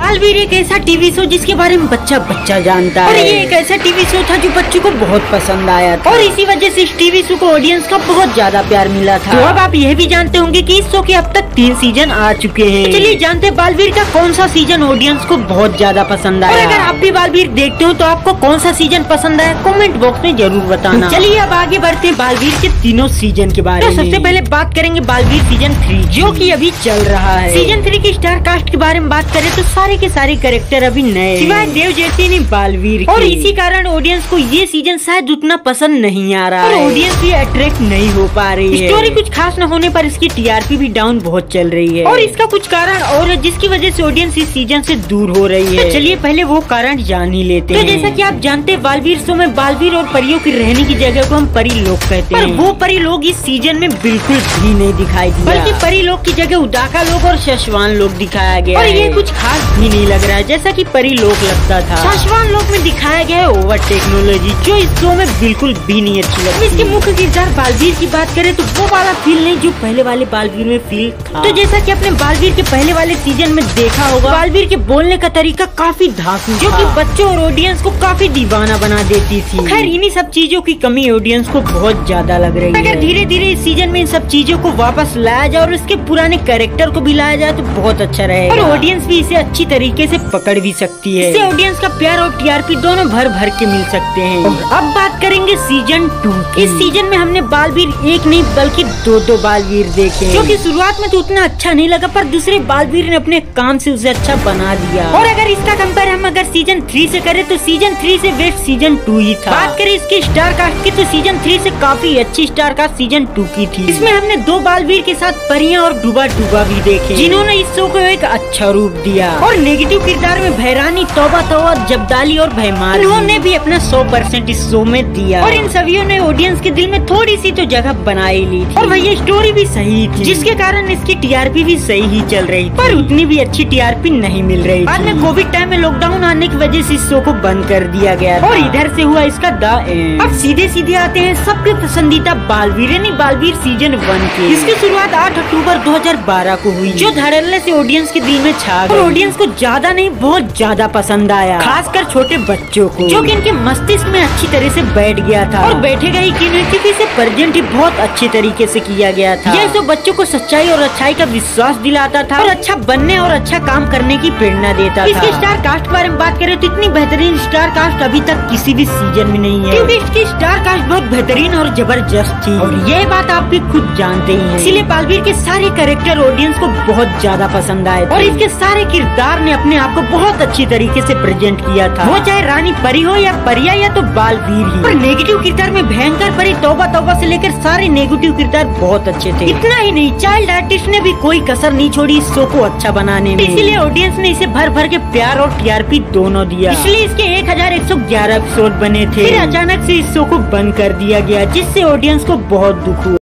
बालवीर एक ऐसा TV show जिसके बारे में बच्चा जानता है और ये एक ऐसा टीवी शो था जो बच्चों को बहुत पसंद आया था और इसी वजह से इस टीवी शो को ऑडियंस का बहुत ज्यादा प्यार मिला था। तो अब आप यह भी जानते होंगे कि इस शो के अब तक 3 सीजन आ चुके हैं। तो चलिए जानते हैं बालवीर का कौन सा सीजन ऑडियंस को बहुत ज्यादा पसंद आया। और अगर आप भी बालवीर देखते हो तो आपको कौन सा सीजन पसंद आया कमेंट बॉक्स में जरूर बताना। चलिए अब आगे बढ़ते हैं बालवीर के तीनों सीजन के बारे में। सबसे पहले बात करेंगे बालवीर सीजन 3 जो कि अभी चल रहा है। सीजन 3 की स्टार कास्ट के बारे में बात करें तो सारे के सारे कैरेक्टर अभी नए सिवाय देव जैसे नहीं बालवीर और इसी कारण ऑडियंस को ये सीजन शायद उतना पसंद नहीं आ रहा है। ऑडियंस भी अट्रैक्ट नहीं हो पा रही है। स्टोरी कुछ खास न होने पर इसकी टीआरपी भी डाउन बहुत चल रही है और इसका कुछ कारण और है जिसकी वजह से ऑडियंस इस सीजन से दूर हो रही है। तो चलिए पहले वो कारण जान ही लेते हैं। तो जैसा कि आप जानते हैं बालवीर शो में बालवीर और परियों की रहने की जगह को हम परी लोग कहते हैं। वो परी लोग इस सीजन में बिल्कुल भी नहीं दिखाई दिया बल्कि परी लोग की जगह उदाका लोग और शशवान लोग दिखाया गया और ये कुछ खास भी नहीं लग रहा है जैसा कि परी लोग लगता था। शशवान लोग में दिखाया गया है ओवर टेक्नोलॉजी जो इस शो में बिल्कुल भी नहीं अच्छी लगती। इसके मुख्य किरदार बालवीर की बात करें तो वो वाला फील नहीं जो पहले वाले बालवीर में फील था। तो जैसा कि अपने बालवीर के पहले वाले सीजन में देखा होगा बालवीर के बोलने का तरीका काफी धांसू जो कि बच्चों और ऑडियंस को काफी दीवाना बना देती थी। खैर इन्हीं सब चीजों की कमी ऑडियंस को बहुत ज्यादा लग रही है। अगर धीरे धीरे इस सीजन में इन सब चीजों को वापस लाया जाए और उसके पुराने कैरेक्टर को भी लाया जाए तो बहुत अच्छा रहेगा और ऑडियंस भी इसे अच्छी तरीके से पकड़ भी सकती है। इससे ऑडियंस का प्यार और टीआरपी दोनों भर भर के मिल सकते हैं। अब बात करेंगे सीजन 2 की। इस सीजन में हमने बालवीर एक नहीं बल्कि दो बालवीर देखे जो कि शुरुआत में तो उतना अच्छा नहीं लगा पर दूसरे बालवीर ने अपने काम से उसे अच्छा बना दिया। और अगर इसका कंपेयर हम अगर सीजन 3 से करें तो सीजन 3 से बेस्ट सीजन 2 ही था। बात करें इसकी स्टार कास्ट की तो सीजन 3 से काफी अच्छी स्टार कास्ट सीजन 2 की थी। इसमें हमने 2 बालवीर के साथ परियां और डूबा भी देखे जिन्होंने इस शो को एक अच्छा रूप दिया। और नेगेटिव किरदार में भैरानी तौबा जब्दाली और भैमार उन्होंने भी अपना 100% इस शो में दिया और इन सभी ने ऑडियंस के दिल में थोड़ी सी तो जगह बनाई ली थी। और वही स्टोरी भी सही थी जिसके कारण इसकी टीआरपी भी सही ही चल रही थी पर उतनी भी अच्छी टीआरपी नहीं मिल रही। बाद में कोविड टाइम में लॉकडाउन आने की वजह से इस शो को बंद कर दिया गया और इधर से हुआ इसका द एंड। अब सीधे आते हैं सबके पसंदीदा बालवीर यानी बालवीर सीजन 1 की। इसकी शुरुआत 8 अक्टूबर 2012 को हुई जो धड़ल्ले से ऑडियंस के दिल में छा गई और ऑडियंस को ज्यादा नहीं बहुत ज्यादा पसंद आया खासकर छोटे बच्चों को जो कि इनके मस्तिष्क में अच्छी तरह से बैठ गया था और बैठेगा ही क्योंकि इसे प्रेजेंट ही बहुत अच्छे तरीके से किया गया था। यह तो बच्चों को सच्चाई और अच्छाई का विश्वास दिलाता था और अच्छा बनने और अच्छा काम करने की प्रेरणा देता था। इसके स्टार कास्ट के बारे में बात करें तो इतनी बेहतरीन स्टार कास्ट अभी तक किसी भी सीजन में नहीं है क्योंकि इसकी स्टार कास्ट बहुत बेहतरीन और जबरदस्त थी और यह बात आप भी खुद जानते ही हैं। इसीलिए बालवीर के सारे कैरेक्टर ऑडियंस को बहुत ज्यादा पसंद आए और इसके सारे किरदार ने अपने आप को बहुत अच्छी तरीके से प्रेजेंट किया था वो चाहे रानी परी हो या परिया या तो बालवीर ही। और नेगेटिव किरदार में भयंकर परी तौबा से लेकर सारे नेगेटिव किरदार बहुत अच्छे थे। इतना ही नहीं चाइल्ड आर्टिस्ट ने भी कोई कसर नहीं छोड़ी इस शो को अच्छा बनाने में। इसीलिए ऑडियंस ने इसे भर भर के प्यार और टीआरपी दोनों दिया। इसलिए इसके 1111 एपिसोड बने थे फिर अचानक से इस शो को बंद कर दिया गया जिससे ऑडियंस को बहुत दुख हुआ।